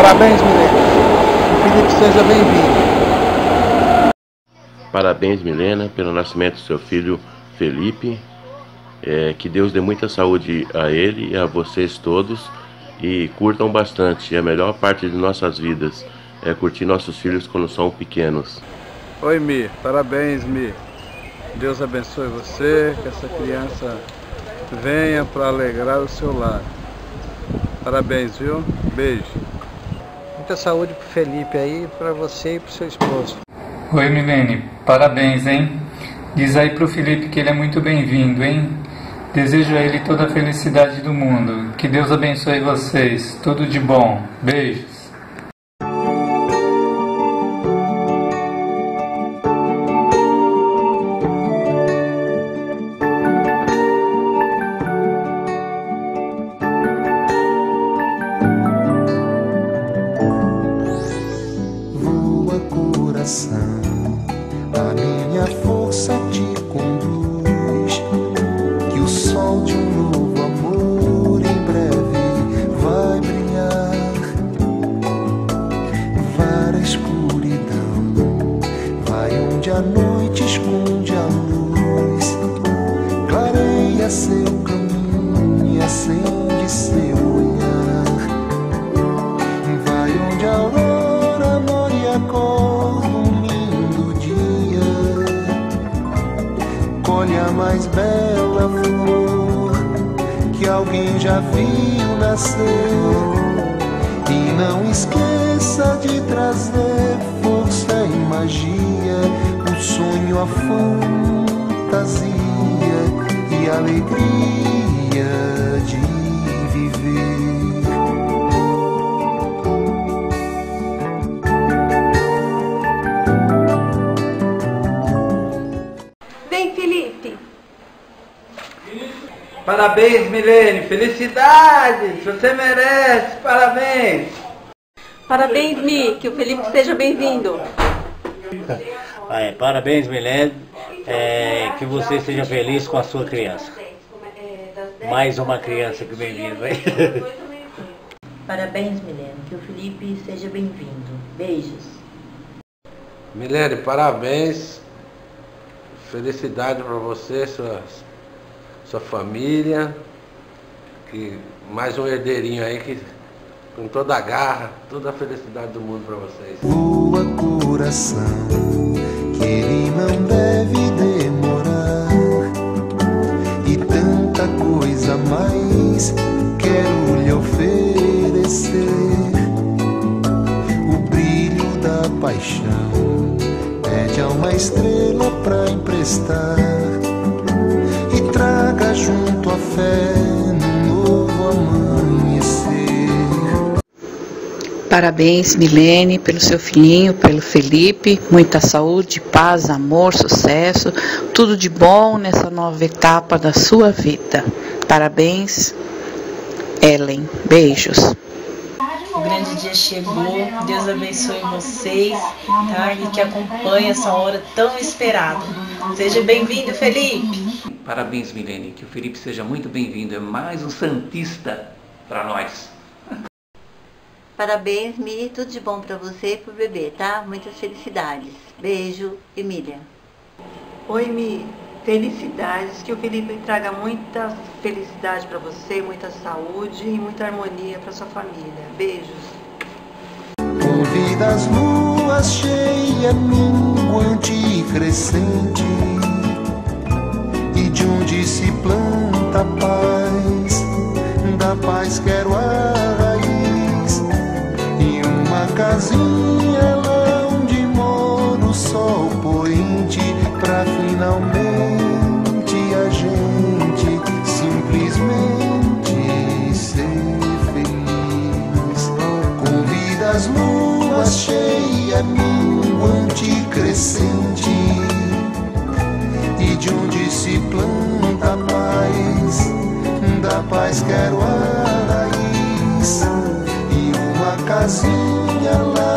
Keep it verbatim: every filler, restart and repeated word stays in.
Parabéns, Milena. Que o Felipe seja bem-vindo. Parabéns, Milena, pelo nascimento do seu filho Felipe. É, que Deus dê muita saúde a ele e a vocês todos. E curtam bastante. A melhor parte de nossas vidas é curtir nossos filhos quando são pequenos. Oi, Mi. Parabéns, Mi. Deus abençoe você, que essa criança venha para alegrar o seu lar. Parabéns, viu? Beijo. Muita saúde pro Felipe aí, para você e pro seu esposo. Oi, Milene. Parabéns, hein? Diz aí pro Felipe que ele é muito bem-vindo, hein? Desejo a ele toda a felicidade do mundo. Que Deus abençoe vocês. Tudo de bom. Beijos. Voa, coração, a minha força te conduz, que o sol de um novo amor em breve vai brilhar. Vara a escuridão, vai onde a noite esconde a luz, clareia seu caminho e acende seu olhar. Vai onde a aurora mora e acorda um lindo dia, colhe a mais bela flor que alguém já viu nascer. E não esqueça de trazer força e magia, o sonho, a fantasia e a alegria de viver. Vem, Felipe. Parabéns, Milene. Felicidades. Você merece. Parabéns. Parabéns, Mi. Que o Felipe seja bem-vindo. É, parabéns, Milene. É, que você seja feliz com a sua criança. Mais uma criança que bem-vindo. Parabéns, Milene. Que o Felipe seja bem-vindo. Beijos. Milene, parabéns. Felicidade para você, sua, sua família. Que mais um herdeirinho aí que com toda a garra, toda a felicidade do mundo para vocês. Voa, coração, que ele não deve demorar, e tanta coisa mais quero lhe oferecer. O brilho da paixão pede a uma estrela pra emprestar, e traga junto a fé num novo amanhecer. Parabéns, Milene, pelo seu filhinho, pelo Felipe. Muita saúde, paz, amor, sucesso, tudo de bom nessa nova etapa da sua vida. Parabéns, Ellen. Beijos. O grande dia chegou, Deus abençoe vocês, tá? E que acompanhe essa hora tão esperada. Seja bem-vindo, Felipe. Parabéns, Milene, que o Felipe seja muito bem-vindo. É mais um santista para nós. Parabéns, Mi, tudo de bom para você e pro bebê, tá? Muitas felicidades. Beijo, Emília. Oi, Mi. Felicidades. Que o Felipe traga muita felicidade para você, muita saúde e muita harmonia para sua família. Beijos. Convida as luas cheias, minguante e crescente, e de onde se planta a paz, da paz quero a raiz, e uma casinha lá onde mora o sol poente, pra finalmente a gente simplesmente ser feliz. Convida as luas cheias, minguante e crescente, e de onde se planta a paz, da paz quero a raiz, e uma casinha lá